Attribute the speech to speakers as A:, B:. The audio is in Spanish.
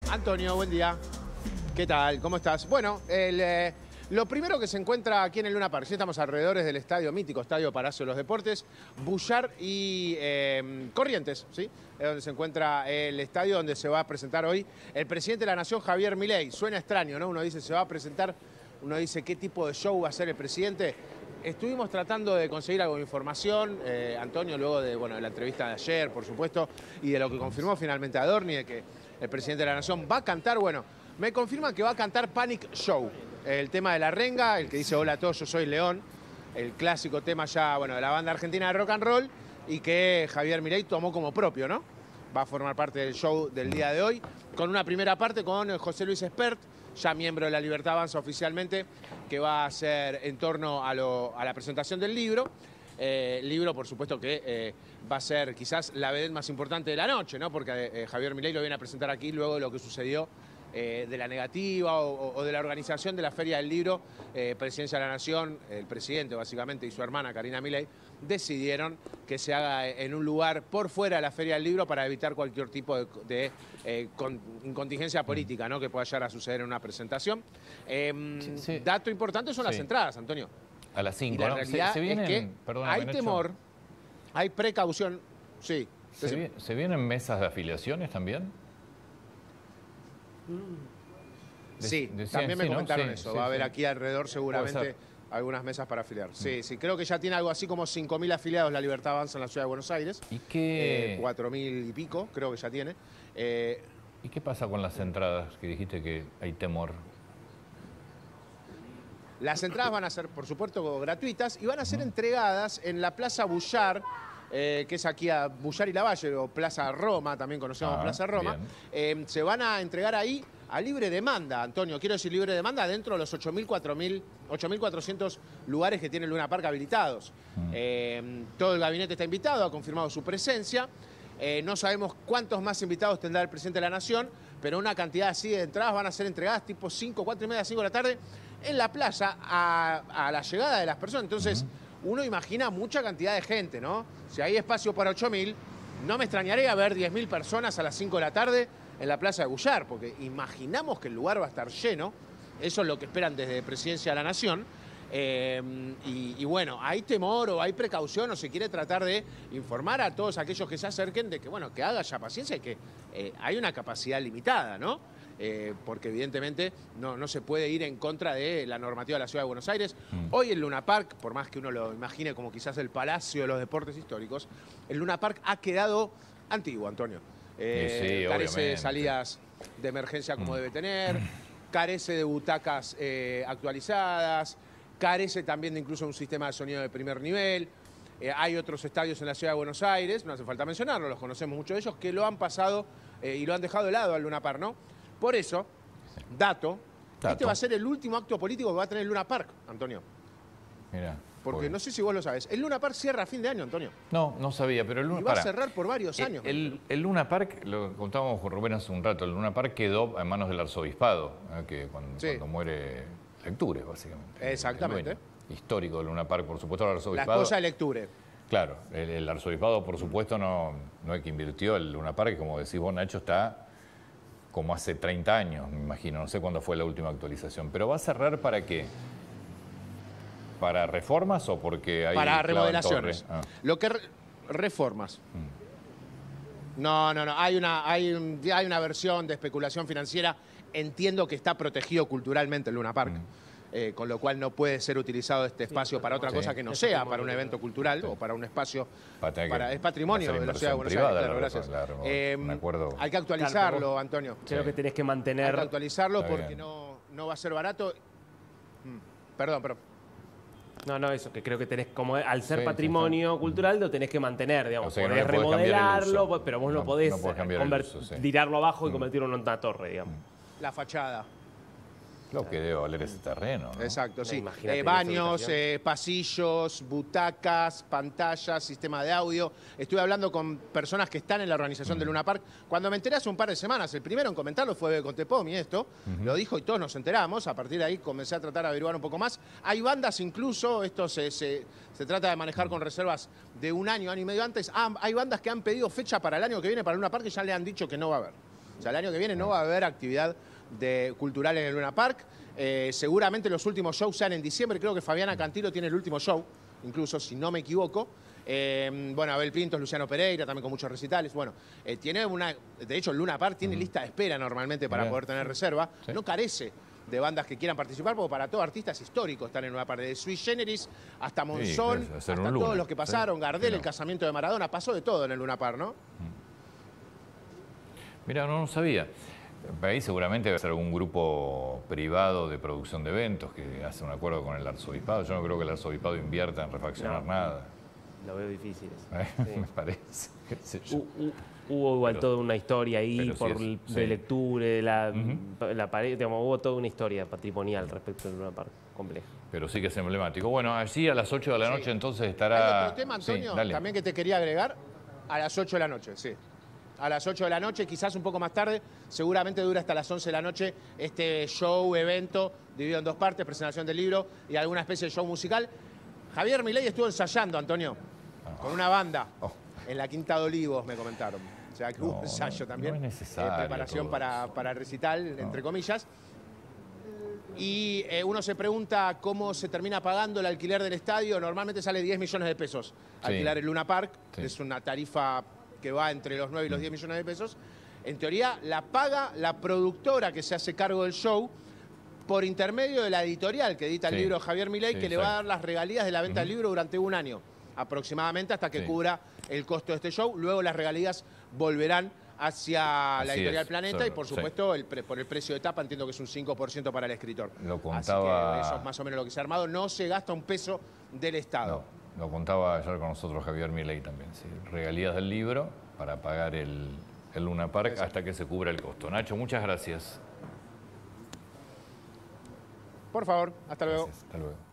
A: Antonio, buen día. ¿Qué tal? ¿Cómo estás? Bueno, lo primero que se encuentra aquí en el Luna Park, sí, estamos alrededor del estadio mítico, Estadio Palacio de los Deportes, Bullard y Corrientes, ¿sí? Es donde se encuentra el estadio donde se va a presentar hoy el presidente de la Nación, Javier Milei. Suena extraño, ¿no? Uno dice, se va a presentar, uno dice, ¿qué tipo de show va a hacer el presidente? Estuvimos tratando de conseguir algo de información, Antonio, luego de, bueno, de la entrevista de ayer, por supuesto, y de lo que confirmó finalmente Adorni, de que el presidente de la Nación va a cantar, bueno, me confirman que va a cantar Panic Show, el tema de la renga, el que dice hola a todos, yo soy León, el clásico tema ya, bueno, de la banda argentina de rock and roll, y que Javier Milei tomó como propio, ¿no? Va a formar parte del show del día de hoy, con una primera parte con José Luis Espert, ya miembro de La Libertad Avanza oficialmente, que va a ser en torno a la presentación del libro. Libro, por supuesto, que va a ser quizás la vedette más importante de la noche, ¿no? Porque Javier Milei lo viene a presentar aquí luego de lo que sucedió de la negativa o de la organización de la Feria del Libro. Presidencia de la Nación, el presidente básicamente y su hermana Karina Milei decidieron que se haga en un lugar por fuera de la Feria del Libro para evitar cualquier tipo de incontingencia política, ¿no? Que pueda llegar a suceder en una presentación.
B: Sí.
A: Dato importante son las entradas, Antonio.
B: A las 5,
A: Y la
B: ¿no?
A: realidad
B: Se vienen,
A: es que
B: perdóname,
A: hay
B: Nacho.
A: temor, hay precaución. Sí.
B: ¿Se vienen mesas de afiliaciones también?
A: Sí,
B: Decían,
A: también me
B: sí, ¿no?
A: comentaron
B: Sí,
A: eso.
B: sí,
A: Va a haber
B: sí.
A: aquí alrededor seguramente algunas mesas para afiliar. Sí, sí, creo que ya tiene algo así como 5.000 afiliados La Libertad Avanza en la ciudad de Buenos Aires.
B: ¿Y qué,
A: 4.000 y pico, creo que ya tiene.
B: ¿Y qué pasa con las entradas que dijiste que hay temor?
A: Las entradas van a ser, por supuesto, gratuitas y van a ser entregadas en la Plaza Bullard, que es aquí a Bullard y Lavalle, o Plaza Roma, también conocemos como Plaza Roma. Se van a entregar ahí a libre demanda, Antonio. Quiero decir libre demanda dentro de los 8.400 lugares que tiene el Luna Park habilitados. Todo el gabinete está invitado, ha confirmado su presencia. No sabemos cuántos más invitados tendrá el presidente de la Nación, pero una cantidad así de entradas van a ser entregadas tipo 5, 4 y media, 5 de la tarde en la playa a la llegada de las personas. Entonces, uno imagina mucha cantidad de gente, ¿no? Si hay espacio para 8.000, no me extrañaría ver 10.000 personas a las 5 de la tarde en la plaza de Bullard, porque imaginamos que el lugar va a estar lleno. Eso es lo que esperan desde Presidencia de la Nación. Y bueno, hay temor o hay precaución o se quiere tratar de informar a todos aquellos que se acerquen de que, bueno, que haga ya paciencia y que hay una capacidad limitada, ¿no? Porque evidentemente no se puede ir en contra de la normativa de la Ciudad de Buenos Aires. Hoy el Luna Park, por más que uno lo imagine como quizás el Palacio de los Deportes Históricos, el Luna Park ha quedado antiguo, Antonio. Carece
B: obviamente
A: de salidas de emergencia como debe tener, carece de butacas actualizadas, carece también de incluso un sistema de sonido de primer nivel. Hay otros estadios en la Ciudad de Buenos Aires, no hace falta mencionarlo, los conocemos muchos de ellos, que lo han pasado y lo han dejado de lado al Luna Park, ¿no? Por eso, dato, este va a ser el último acto político que va a tener el Luna Park, Antonio.
B: Mira.
A: Porque no sé si vos lo sabes. El Luna Park cierra a fin de año, Antonio.
B: No sabía, pero el Luna
A: Y va a cerrar por varios años.
B: El Luna Park, lo contábamos con Rubén hace un rato, el Luna Park quedó en manos del arzobispado, que cuando muere Lecture, básicamente.
A: Exactamente.
B: El dueño histórico del Luna Park, por supuesto, el
A: La
B: arzobispado.
A: esposa de Lecture.
B: Claro, el arzobispado, por supuesto, no es que invirtió el Luna Park, como decís vos, Nacho, está como hace 30 años, me imagino, no sé cuándo fue la última actualización. Pero ¿va a cerrar para qué? ¿Para reformas o porque hay
A: Para remodelaciones. Lo que reformas. No. Hay una versión de especulación financiera. Entiendo que está protegido culturalmente el Luna Park. Con lo cual no puede ser utilizado este espacio para otra cosa que no sea para un evento cultural o para un espacio. Es patrimonio de la Ciudad de Buenos Aires. Claro, gracias.
B: Me acuerdo.
A: Hay que actualizarlo, Antonio.
C: Creo que tenés que mantener.
A: Hay que actualizarlo porque no va a ser barato. Perdón.
C: No, eso, que creo que tenés, como al ser patrimonio cultural, lo tenés que mantener, digamos.
B: O sea,
C: podés
B: no le podés
C: remodelarlo, pero vos no podés
B: uso,
C: tirarlo abajo y convertirlo en una torre, digamos.
A: La fachada.
B: Lo que debe valer ese terreno, ¿no?
A: Exacto, sí.
C: Imagínate
A: Baños, pasillos, butacas, pantallas, sistema de audio. Estuve hablando con personas que están en la organización del Luna Park. Cuando me enteré hace un par de semanas, el primero en comentarlo fue Contepomi, esto. Lo dijo y todos nos enteramos. A partir de ahí comencé a tratar de averiguar un poco más. Hay bandas incluso, esto se trata de manejar con reservas de un año y medio antes. Hay bandas que han pedido fecha para el año que viene para el Luna Park y ya le han dicho que no va a haber. O sea, el año que viene no va a haber actividad cultural en el Luna Park. Seguramente los últimos shows sean en diciembre. Creo que Fabiana Cantilo tiene el último show, incluso si no me equivoco. Bueno, Abel Pintos, Luciano Pereira, también con muchos recitales. Bueno, tiene de hecho, el Luna Park tiene lista de espera normalmente para poder tener reserva. Sí. No carece de bandas que quieran participar, porque para todos artistas históricos están en Luna Park. De Sui Generis hasta Monzón, sí, hasta todos los que pasaron. Sí. Gardel, el casamiento de Maradona, pasó de todo en el Luna Park, ¿no?
B: Mira, no sabía. Ahí seguramente va a ser algún grupo privado de producción de eventos que hace un acuerdo con el arzobispado. Yo no creo que el arzobispado invierta en refaccionar nada.
C: Lo veo difícil.
B: Me parece.
C: Hubo igual toda una historia ahí de lectura, de la pared, digamos, hubo toda una historia patrimonial respecto del Luna Park, compleja.
B: Pero sí que es emblemático. Bueno, allí a las 8 de la noche entonces estará...
A: Hay otro tema, Antonio, también que te quería agregar, a las 8 de la noche, sí. A las 8 de la noche, quizás un poco más tarde, seguramente dura hasta las 11 de la noche este show, evento, dividido en dos partes, presentación del libro y alguna especie de show musical. Javier Milei estuvo ensayando, Antonio, con una banda en la Quinta de Olivos, me comentaron. O sea, que hubo ensayo también.
B: No es necesario
A: preparación para el recital, entre comillas. Y uno se pregunta cómo se termina pagando el alquiler del estadio. Normalmente sale 10 millones de pesos alquilar el Luna Park. Sí. Es una tarifa que va entre los 9 y los 10 millones de pesos. En teoría, la paga la productora que se hace cargo del show por intermedio de la editorial que edita el libro Javier Milei, que le va a dar las regalías de la venta del libro durante un año, aproximadamente, hasta que cubra el costo de este show. Luego las regalías volverán hacia la editorial Planeta y, por supuesto, por el precio de tapa, entiendo que es un 5% para el escritor.
B: Lo contaba...
A: Así que eso es más o menos lo que se ha armado. No se gasta un peso del Estado.
B: No, lo contaba ayer con nosotros Javier Milei también. Sí. Regalías del libro para pagar el Luna Park hasta que se cubra el costo. Nacho, muchas gracias.
A: Por favor, hasta luego.
B: Gracias, hasta luego.